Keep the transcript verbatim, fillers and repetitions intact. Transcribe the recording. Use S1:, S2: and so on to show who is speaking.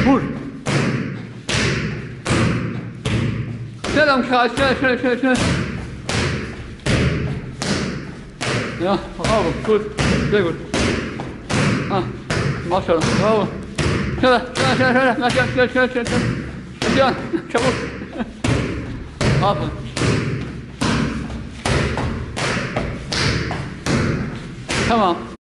S1: Gut. Schnell am Kreis, schnell, schnell, schnell, schnell. Ja, bravo, gut, sehr gut. Ah, mach schon, bravo. Schneller, schneller, schneller, schneller, mach ja, schnell, schnell, schnell, schnell. Mach ja, kaputt. Bravo. Come on.